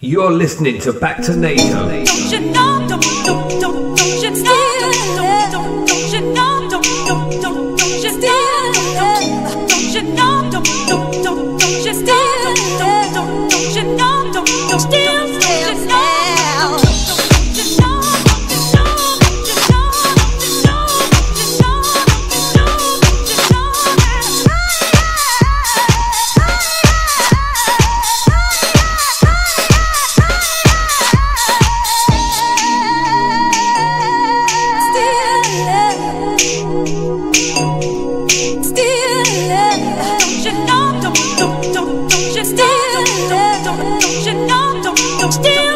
You're listening to Back to NATO. Don't you know? Don't you know? Don't you know? Don't you know? Don't you know? Don't you know? Don't you know? Don't you know? Don't you know? Don't you know? Still